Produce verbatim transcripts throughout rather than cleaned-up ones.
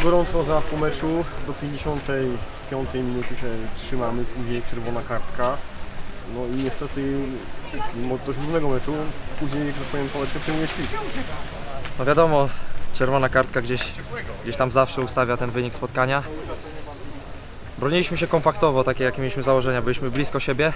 gorąco zaraz po meczu, do pięćdziesiątej piątej minuty się trzymamy, później czerwona kartka. No i niestety, mimo dość równego meczu, później, jak tak powiem, Pałeczka przejmuje świt. No wiadomo, czerwona kartka gdzieś, gdzieś tam zawsze ustawia ten wynik spotkania. Broniliśmy się kompaktowo, takie jakie mieliśmy założenia, byliśmy blisko siebie.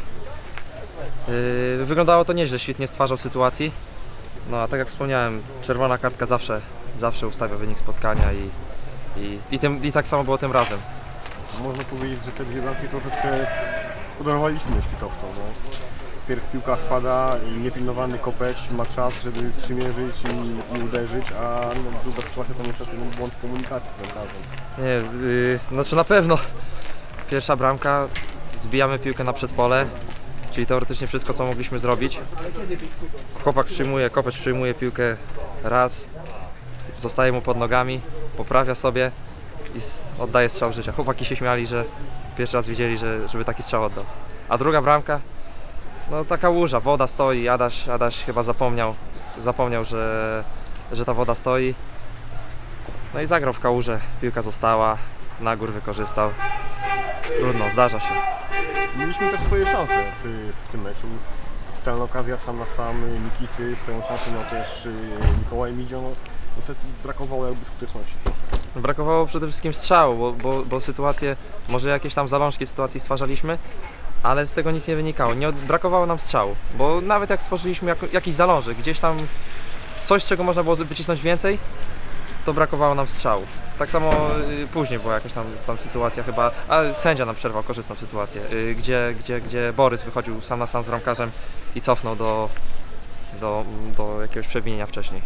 Yy, wyglądało to nieźle, świt nie stwarzał sytuacji. No a tak jak wspomniałem, czerwona kartka zawsze, zawsze ustawia wynik spotkania i, i, i, tym, i tak samo było tym razem. Można powiedzieć, że te dwie bramki troszeczkę podarowaliśmy świtowcom. No. Pierw piłka spada i niepilnowany Kopeć ma czas, żeby przymierzyć i, i uderzyć, a no, druga sytuacja to niestety no, błąd w komunikacji z bramkarzem. Nie, yy, znaczy na pewno pierwsza bramka, zbijamy piłkę na przedpole, czyli teoretycznie wszystko, co mogliśmy zrobić. Chłopak przyjmuje, Kopeć przyjmuje piłkę raz, zostaje mu pod nogami, poprawia sobie i oddaje strzał życia. Chłopaki się śmiali, że pierwszy raz widzieli, że, żeby taki strzał oddał. A druga bramka, no taka łuża, woda stoi, Adaś, Adaś chyba zapomniał, zapomniał, że, że ta woda stoi. No i zagrał w kałużę, piłka została, Nagór wykorzystał. Trudno, zdarza się. Mieliśmy też swoje szanse w, w tym meczu. Kapitalna okazja sam na sam Nikity, swoją szansę miał też Mikołaj Midzio. No, niestety brakowało jakby skuteczności. Brakowało przede wszystkim strzału, bo, bo, bo sytuacje, może jakieś tam zalążki sytuacji stwarzaliśmy, ale z tego nic nie wynikało. Nie, brakowało nam strzału, bo nawet jak stworzyliśmy jak, jakiś zalążek, gdzieś tam coś, z czego można było wycisnąć więcej, to brakowało nam strzału. Tak samo y, później była jakaś tam, tam sytuacja chyba, ale sędzia nam przerwał korzystną sytuację, y, gdzie, gdzie, gdzie Borys wychodził sam na sam z bramkarzem i cofnął do, do, do jakiegoś przewinienia wcześniej.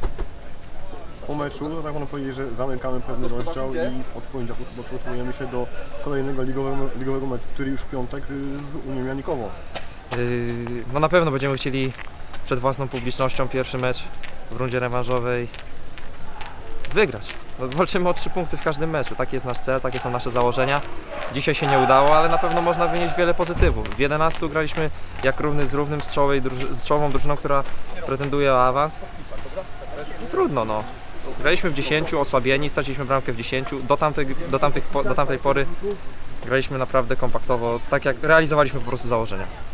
Po meczu, no tak można powiedzieć, że zamykamy pewny rozdział i od poniedziałku chyba przygotowujemy się do kolejnego ligowego, ligowego meczu, który już w piątek z Unią Janikową. Yy, no na pewno będziemy chcieli przed własną publicznością pierwszy mecz w rundzie rewanżowej wygrać. No, walczymy o trzy punkty w każdym meczu, taki jest nasz cel, takie są nasze założenia. Dzisiaj się nie udało, ale na pewno można wynieść wiele pozytywów. W jedenastu graliśmy jak równy z równym z, czołowej, z czołową drużyną, która pretenduje o awans. I trudno, no. Graliśmy w dziesięciu, osłabieni, straciliśmy bramkę w dziesięciu. Do tamtej, do, tamtych, do tamtej pory graliśmy naprawdę kompaktowo, tak jak realizowaliśmy po prostu założenia.